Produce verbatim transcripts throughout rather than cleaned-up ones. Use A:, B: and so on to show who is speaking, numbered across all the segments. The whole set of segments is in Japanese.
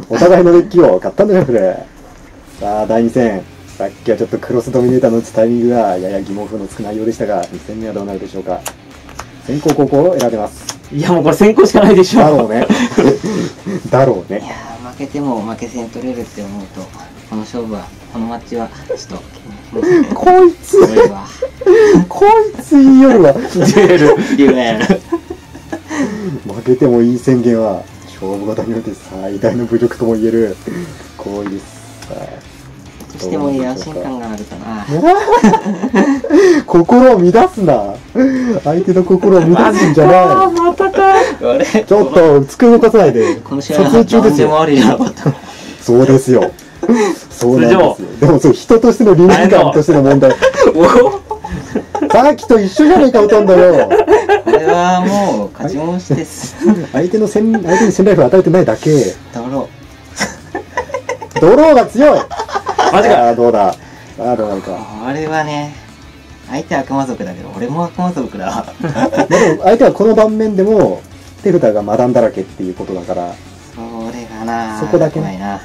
A: お互いのデッキを買ったんだよこれ。さあだいに戦、さっきはちょっとクロスドミネーターの打つタイミングがやや疑問符のつく内容でしたが、に戦目はどうなるでしょうか。先行後攻を選べます。
B: いやもうこれ先行しかないでしょ。
A: だろうねだろうね。
C: いやー負けても負け戦取れるって思うと、この勝負はこのマッチはちょっと
A: こいつ
C: 強いわ。
A: こいつ言いよるわ。
B: デュエル
C: デュエル
A: 負けてもいい宣言は勝負事によって最大の侮辱とも言える行為です。
C: としても安心感があるかな。
A: 心を乱すな。相手の心を乱すんじゃない。
B: またか。
A: ちょっと机動かさないで。
C: この試合は
A: 撮影中です
C: 何でも
A: よ。
C: ありじゃなかった。
A: そうですよ。そうなんですよ。でもそう人としての倫理観としての問題。さっきと一緒じゃないかほとんどよ。
C: これはもう勝ち申しです。
A: 相手の戦相手に戦ライフを与えてないだけ。
C: だろ
A: ドローが強い。
B: マジか。
A: ああどうだ。ああどうなるか。
C: これはね、相手は悪魔族だけど俺も悪魔族だわ。
A: でも相手はこの盤面でも手札がマダンだらけっていうことだから。
C: それがな
A: そこだけね
C: ないな。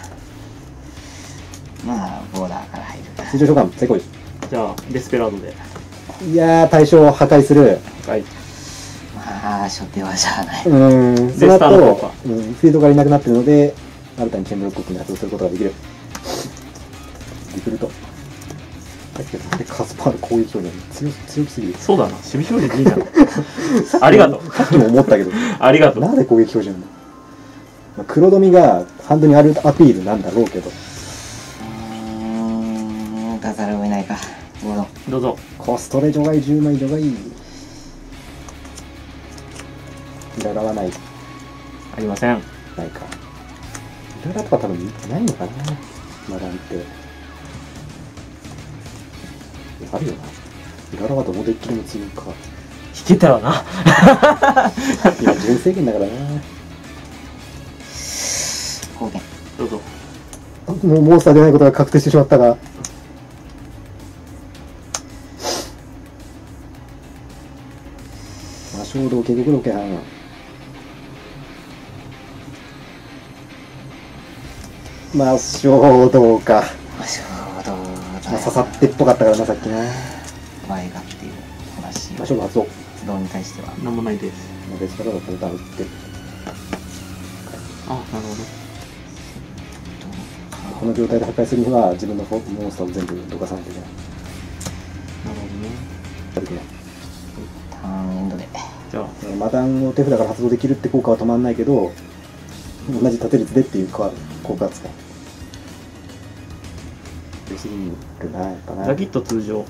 C: まあボーダーから入るか。
A: 通常召喚成功です。
B: じゃあデスペラードで。
A: いやー対象を破壊する。
B: はい。
C: まあ初手はじゃあない。
A: うーんその
B: デスターの効
A: 後、
B: 果
A: うん、フィールドがいなくなってるので新たにチェンブロックに発動することができる。リクルート。だけどなんでカスパーの攻撃表現強強すぎる。
B: そうだな。守備表示でいいな。ありがとう。
A: さっきも思ったけど
B: ありがとう。
A: なんで攻撃表示なんだ。まあ、黒ドミがハンドにあるアピールなんだろうけど。
C: うーん、出ざるを得ないか。ボード。
B: どうぞ。
A: コストレ除外じゅうまい除外。いららはない。
B: ありません。
A: ないか。いららとか多分ないのかな。マダンって。あるよな。いららはどのデッキでも強いか。
B: 引けたらな。
A: 今純制限だからな。
C: 方言。
B: どうぞ。
A: もうモンスターでないことが確定してしまったが。魔衝動警告ロケハン。魔衝動か。
C: まあちょうど
A: まあ、刺さってっぽかったからなさっきな。
C: 前がっていう話。
A: 魔衝動発動。
C: 発動に対しては。
B: なんもないです。
A: 別からのパターン打ってる。
B: あ、なるほ
A: この状態で破壊するには自分のモンスターを全部どかさないといけない。
B: ど。なるほどね。
A: 悪くない。
C: ターンエンドで。
B: じゃあ、
A: えーマダンを手札から発動できるって効果は止まんないけど、同じ縦列でっていう効果扱い。良すぎるな、やっぱな。
B: ザキット通常。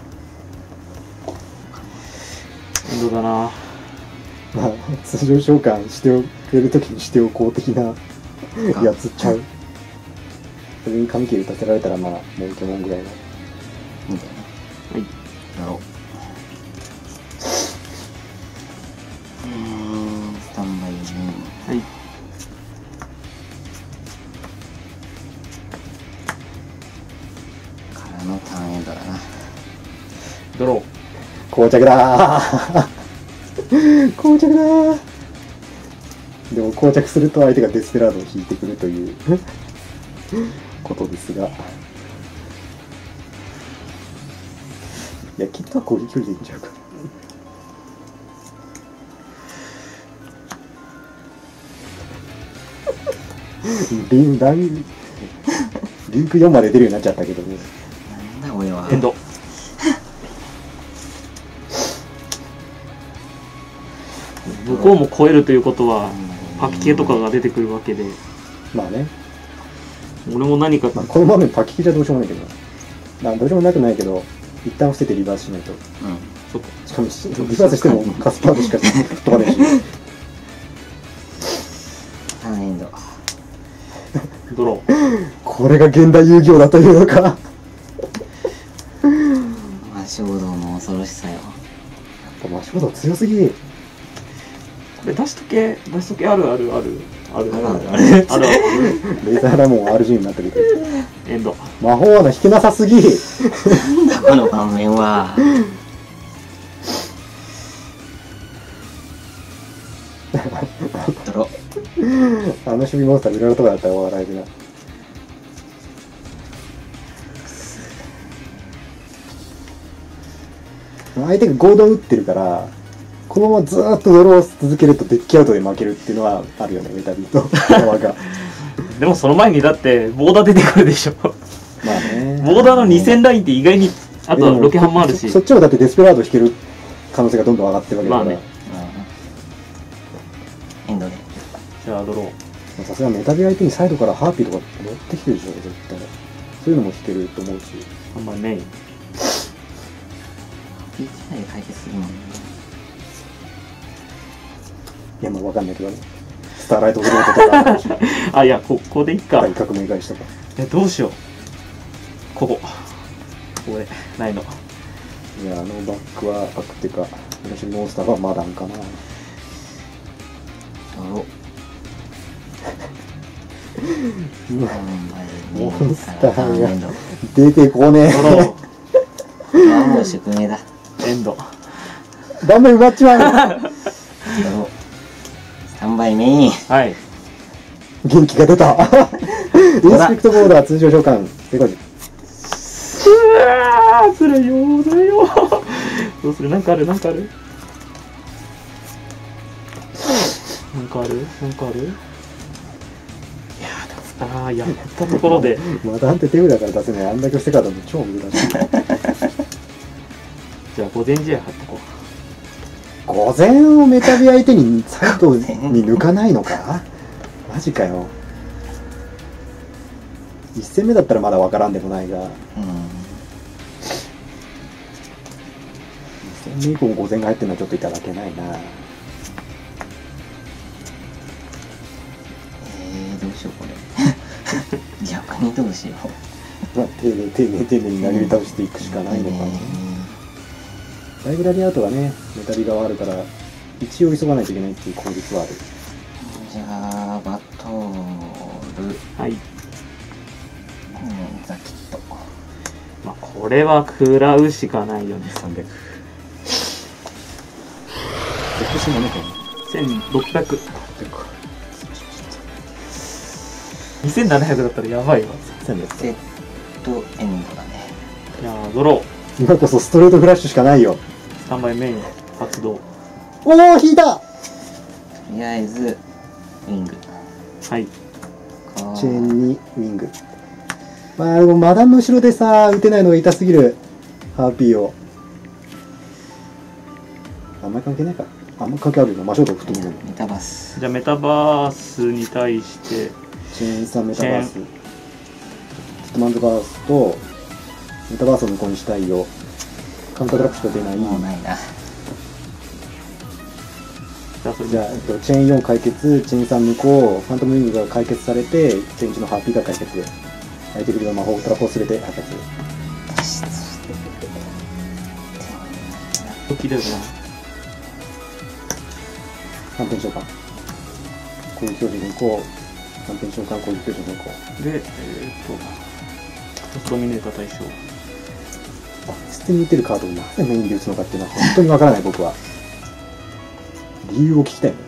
B: エンドだな。
A: まあ、通常召喚しておけるときにしておこう的なやつちゃう。それに紙切り打たせられたらまあ、もうイケモンぐらいの。
C: いいんだよね。
B: はい。
C: やろう。うーん、スタンバイに。
B: はい。
C: からのターンエンドだな。
B: ドロー。
A: 膠着だー膠着だー。でも膠着すると相手がデスペラードを引いてくるということですが、いやきっとは攻撃距離でいいんちゃうか。リンランリンクよんまで出るようになっちゃったけどね。
C: なんだ俺は。
B: エンド。向こうも超えるということはパキ系とかが出てくるわけで、
A: まあね、
B: 俺も何か、
A: まあ、この場面パキキじゃどうしようもないけど、まあどうしようもなくないけど、一旦捨ててリバースしないと。
C: うん。
B: ちょっと
A: しかもリバースしてもカスパードしか飛ばないし。
C: ターンエンド。
B: ドロー。
A: これが現代遊戯王だというのか。
C: 魔衝動の恐ろしさよ。
A: 魔衝動強すぎ。
B: これ出しとけ、出しとけあるあるあるある
C: あるある
B: あるあるある。
A: レーザーラモン アールジー になってるけど。
B: エンド。
A: 魔法穴引けなさすぎ。
C: なんだこの盤面は。ドロ。
A: あの守備モンスター裏のとこだったら笑えるな。相手がゴードン打ってるからこのままずーっとドローを続けるとデッキアウトで負けるっていうのはあるよね、メタビーと側が。
B: でもその前にだってボーダー出てくるでしょ。
A: まあね、
B: ボーダーのに戦ラインって意外に、あとはロケハンもあるし。
A: そ, そっちもだってデスペラード引ける可能性がどんどん上がってるわけだから、
B: まあね、
C: うん、エンドで
B: じゃあドロー。
A: さすがメタビ相手にサイドからハーピーとか持ってきてるでしょ、絶対。そういうのも引けると思うし。
B: あんまメイン。
C: ピーチ内で解決するもんね。
A: いや、まあわかんないけどね。スターライトフロートとかあるし。
B: あ、いや、ここでいっか。
A: 大革命返しとか。
B: え、どうしよう。ここ。ここで、ないの。
A: いや、あのバックは、バックっていうか、私モンスターはマダンかな。
C: ドロ
A: モンスターが
C: エンド
A: 出てこね
B: ドロ
C: ー。あ、もう宿命だ。
B: ー。エンド。
A: え。盤面埋まっちまう。
C: ドロー。スタンバイメイン。
B: はい。
A: 元気が出た。インスペクトボーダー通常召喚。でこい。
B: うわー、それよだよ。どうする？なんかある？なんかある？なんかある？なんかある？いやー、あー、やったところで。
A: またあんて手札から出せない。あんだけ捨て方も超難しい。
B: じゃあ、午前試合貼っとこ
A: 午前をメタビ相手にサイドに抜かないのか？マジかよ。いち戦目だったらまだわからんでもないが、
C: うん。
A: に戦目以降も午前が入ってるのはちょっといただけないな。
C: えー、どうしようこれ。逆にどうしよう。
A: まあ、丁寧丁寧丁寧に投げ倒していくしかないのかな。ライブラリーアウトがね、メタビ側あるから、一応急がないといけないっていう効率はある。
C: じゃあ、バトル。
B: う。はい。
C: うん、ザキット。
B: まあ、これは食らうしかないよね。
A: さんびゃく。福島ね、
B: せんろっぴゃく。にせんななひゃくだったらやばいわ。
A: せんびゃく。
C: セットエンドだね。
B: いやー、ドロー。
A: 今こそストレートフラッシュしかないよ。
B: スタンバイメイン発動。
A: おお、引いた。
C: とりあえず、ウィング。
B: はい。
A: チェーンにウィング。まあ、でもマダンの後ろでさ、打てないのが痛すぎる。ハーピーを。あんまり関係ないか。あんまり関係あるよな。マショート振ってみるの。
C: メタバス。
B: じゃあメタバースに対して
A: チェーンさんメタバース。ストマンドバースと、メタバースを無効にしたいよ。カウンタードラップしか出ない。
C: もうないな。
B: じゃあそれ
A: じゃあ、えっと、チェーンよん解決、チェーンさん無効、ファントムウィングが解決されて、チェーンいちのハッピーが解決。相手振りの魔法トラップをすべて破壊。
B: 時だよな。
A: 反転召喚。攻撃表示変更。反転召喚、攻撃表示変更。
B: で、えー、っとドミネーター対象。
A: あ、捨てに打てるカードをなぜメインで打つのかっていうのは本当にわからない、僕は。理由を聞きたいね。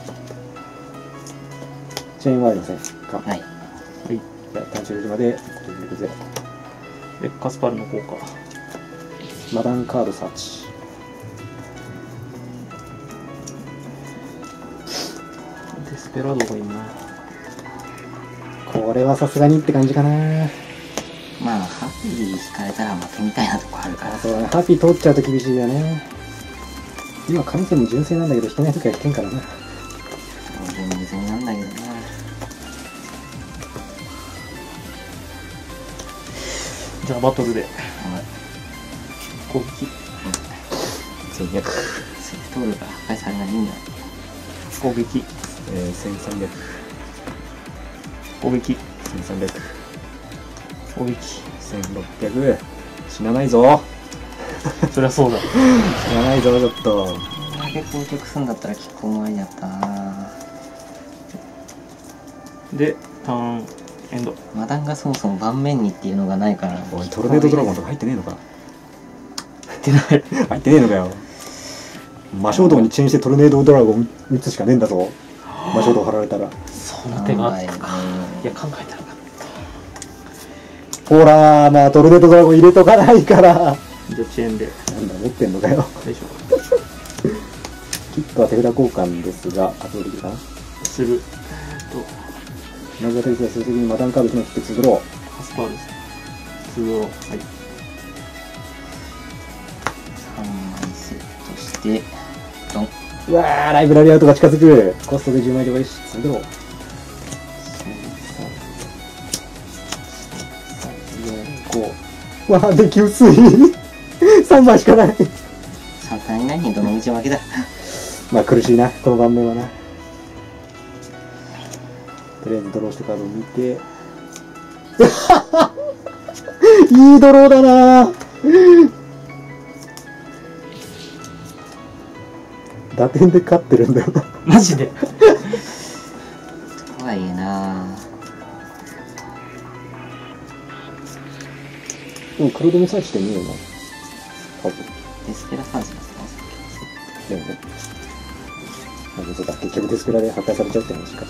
A: チェーンはありませんか？
C: はい。
B: はい。
A: じゃあ、単調時まで、ゼロ。
B: でカスパルの効果。
A: マダンカードサーチ。
B: デスペラードがいいな。
A: これはさすがにって感じかな。
C: まあ、ハッピー引かれたら負けみたいなとこあるから。
A: あ、そうだね。ハッピー通っちゃうと厳しいよね。今、神様も純正なんだけど、引けないときは引けんからな。
C: 全然なんだけどな。
B: じゃあバトルで
C: はい。
B: 攻撃。
A: せんひゃく。
C: セクトールが破壊されないんだ。
B: 攻撃。
A: えー、せんさんびゃく。
B: 攻撃。
A: せんさんびゃく。
B: 攻撃。
A: せんろっぴゃく。死なないぞ。
B: そりゃそうだ。
A: 死なないぞ、ちょっと。
C: これだけ攻撃するんだったら結構前にやったな。
B: でターンエンド。
C: マダンがそもそも盤面にっていうのがないから。
A: おい、トルネードドラゴンとか入ってねえのか。
B: 入ってない。
A: 入ってねえのかよ。魔衝動にチェーンしてトルネードドラゴン打つしかねえんだぞ。 魔性度張られたら。
B: その手があったか。いや、考えてなかっ
A: ほらー、まあトルネードドラゴン入れとかないから。
B: た。じゃあ遅延で。
A: なんだ、持ってんのかよ。
B: 大丈
A: キックは手札交換ですが、発動できるかな。
B: 夫。する。えっと、
A: まずは手札するときにマダンカードいち枚切ってツードロ
B: パスパーです。ツードロー。はい。
C: さんまいセットして、ドン。
A: ー。うわー、ライブラリアウトが近づく。コストでじゅうまいで終わりし、ツードロー。わあ、デッキ薄い。さんまいしかない。
C: さんたい何どの道負けだ。
A: まあ苦しいな、この盤面はな。とりあえずドローしてカードを見て。いいドローだな。打点で勝ってるんだよな。
B: マジで。
C: とはいえな。
A: でも黒留めさえしてみような。多分。
C: デスペラサージですか。
A: でもね。なんでそうだ、結局デスペラで破壊されちゃうって話か。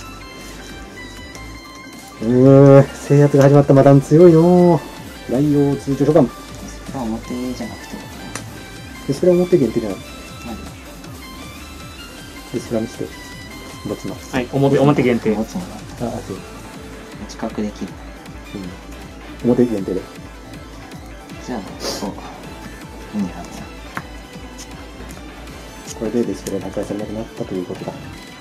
A: うーん、制圧が始まったマダン強いのー。ライオー通常召喚。
C: デスペラ表じゃなくて、
A: デスペラ表限定じゃない。
C: 何
A: デスペラ見せて。どっちの。
B: はい、表、表限定。
C: 持つのが
A: あ、あ、そう。
C: 近くできる。
A: うん。表限定で。
C: じゃあ、そう。意味あるな。
A: これでデスペラ破壊されなくなったということだ。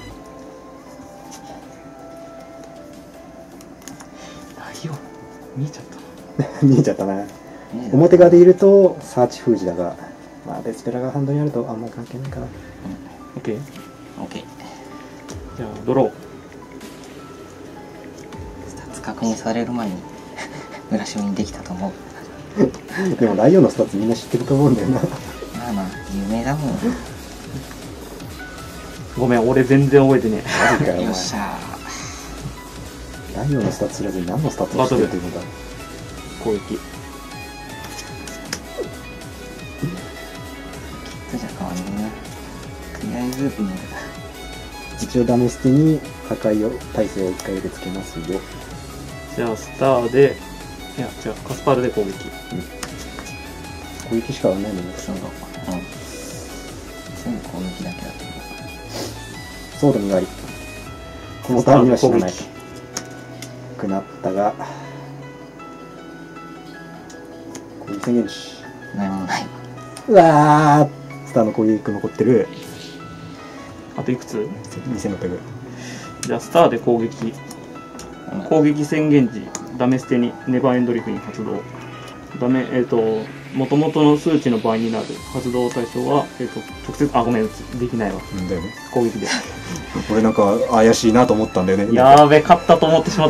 B: あ、いいよ。見えちゃった。
A: 見えちゃったな。表側でいるとサーチ封じだが、まあデスペラがハンドにあるとあんまり関係ないかな。
B: オッケー。
C: オッケー。
B: じゃあ、ドロー。
C: スタッツ確認される前に裏島にできたと思う。
A: でもライオンのスタッツみんな知ってると思うんだよな。
C: まあまあ、有名だもん。
B: ごめん、俺全然覚えてね
A: マジかよ、お前
C: よっ。しゃ
A: ライオンのスタッツ知らずに何のスタッツを知ってるというのだ。
B: え。攻撃。
C: ー。じゃ変わんねえな。とりあえず、ビングだ。
A: 一応ダメ捨てに破壊を耐性をいっかいでつけますよ。
B: じゃあ、スターで、いや、違う、カスパールで攻撃。
A: 攻撃しかはないのね。
C: そうだ。うん。全部攻撃だけだと思う。
A: ソードに割り。このターンには死なない
B: スター
A: くなったが、攻撃宣言し。
C: 何もない。
A: うわー、スターの攻撃残ってる。
B: あといくつ？
A: にせんろっぴゃく。
B: じゃあ、スターで攻撃。攻撃宣言時、ダメ捨てにネバーエンドリフに発動。ダメ、えっ、と、もともとの数値の倍になる発動対象は、えっ、と、直接、あ、ごめん、できないわ。
A: うんだよね。
B: 攻撃で。
A: 俺なんか怪しいなと思ったんだよね。
B: やーべ、勝ったと思ってしまった。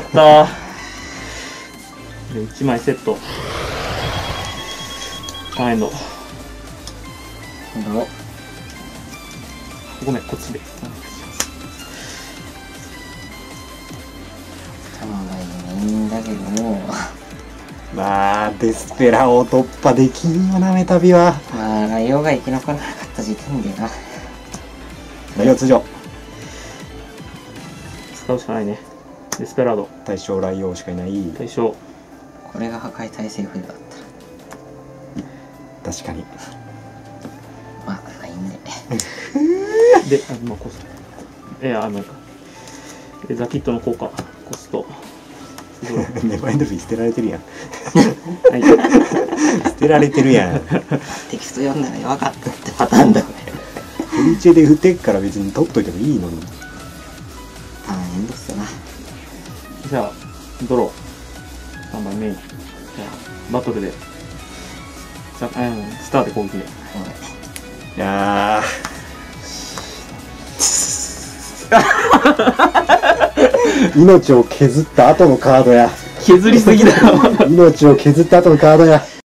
B: で、いちまいセット。ワンエンド。
C: 今度、
B: ごめん、こっちで。
C: 頭がいいんだけども、
A: まあデスペラを突破できんよな、メタビは。
C: まあ、ライオンが生き残らなかった時点でな。
A: ライオン通常。
B: 使うしかないね。デスペラード。
A: 対象ライオンしかいない。
B: 対象。
C: これが破壊耐性不だったら。
A: 確かに。
C: まあ、ないんで。
B: で、あ、まあ、コスト。えー、あ、まあいいか。でザキットの効果、コスト。
A: ネバーエンドリー捨てられてるやん。
B: はい。
A: 捨てられてるやん。
C: テキスト読んだら弱かったってパターンだよね。
A: フリチェで振ってっから別に取っといてもいいのに。
C: ああ、めんどっせな。
B: じゃあ、ドロー。さんばんめに。じゃあ、バトルで。さうん、スターで攻撃で。
A: いやー命を削った後のカードや。
B: 削りすぎだよ。
A: 命を削った後のカードや。